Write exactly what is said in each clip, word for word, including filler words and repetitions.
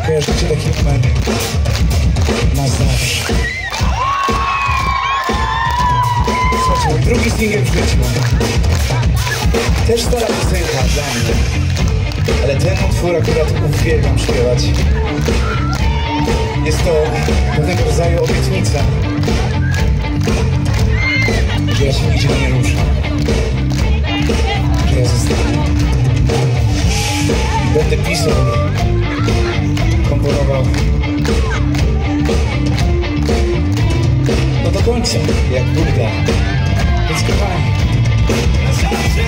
Kojarzycie taki moment na zawsze. Słuchajcie, mój drugi singiel w życiu. Też stara piosenka dla mnie. Ale ten utwór akurat uwielbiam śpiewać. Jest to pewnego rodzaju obietnica, że ja się nigdzie nie ruszam, że ja zostanę. Będę pisał, komponował no do końca, jak Bóg da. Więc kochani, na zawsze!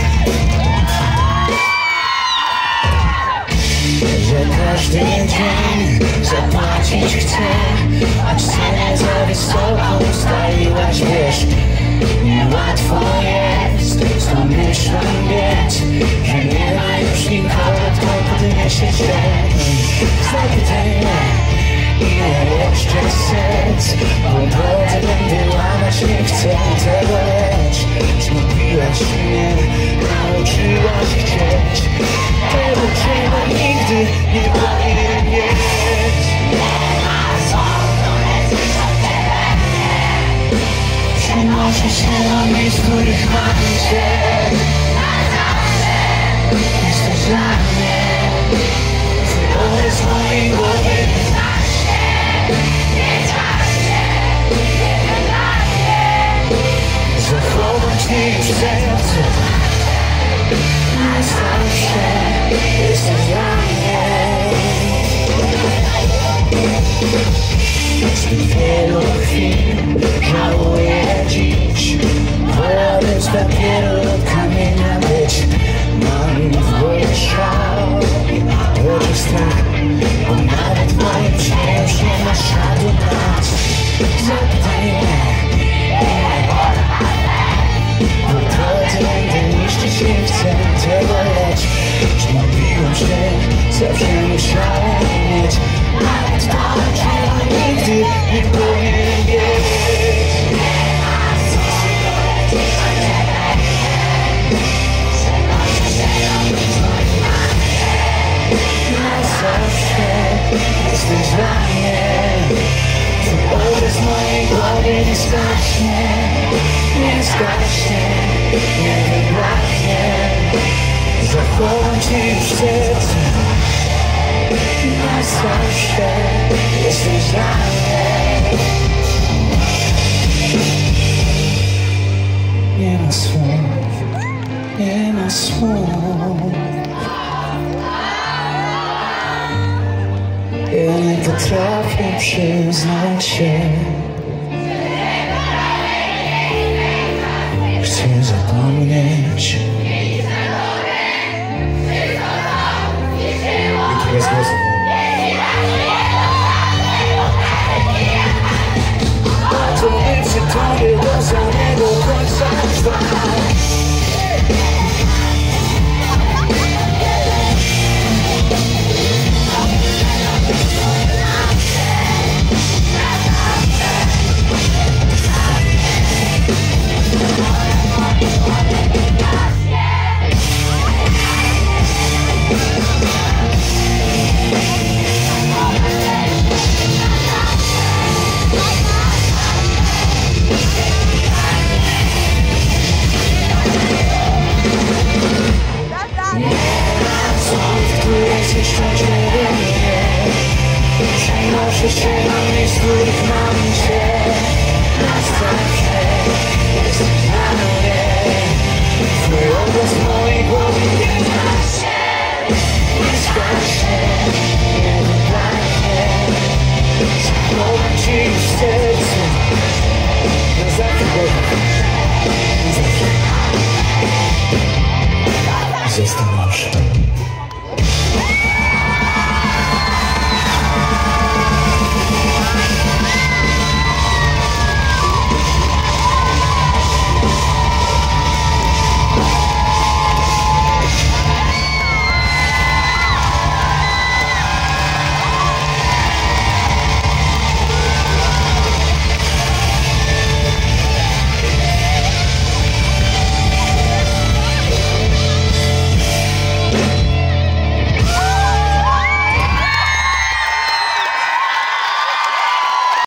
Że każdy dzień zapłacić chcę, a cenę za wysoką ustaliłaś, wiesz. Niełatwo jest z tą myślą biec, że nie ma już nikogo, kto podniesie się. Zapytaj mnie, ile jeszcze serc po drodze będę łamać, nie chcę tego, lecz zmówiłaś mnie, nauczyłaś chcieć tego, czego nigdy nie powinien mieć. Przenoszę się do miejsc, których mam cię. Jesteś dla mnie, twój obraz w mojej głowie. Nie znasz się, nie znasz się, nie dla mnie. Zachować mnie już w sercu. Nie zawsze jesteś dla mnie. Zbyt wielu chwil żałuję dziś. Wolałbym z papieru od kamienia być. Mam w głowie szał, w oczach strach, bo nawet w moim ciele już nie ma śladu prac. Zapytaj mnie, po drodze będę niszczyć, nie chcę tego, lecz zmówiłem się, zawsze musiałem mieć. Nawet to, czego nigdy nie powinien mieć. Na zawsze jesteś dla mnie. Twój obraz w mojej głowie nie zgaśnie, nie zgaśnie, nie wybłahnie. Zachowam cię już w sercu. Na zawsze jesteś dla mnie. Nie ma słów, nie ma słów. Ja nie potrafię przyznać się. Chcę zapomnieć. Bez głosu. To by przy tobie do samego końca trwać. Przenoszę się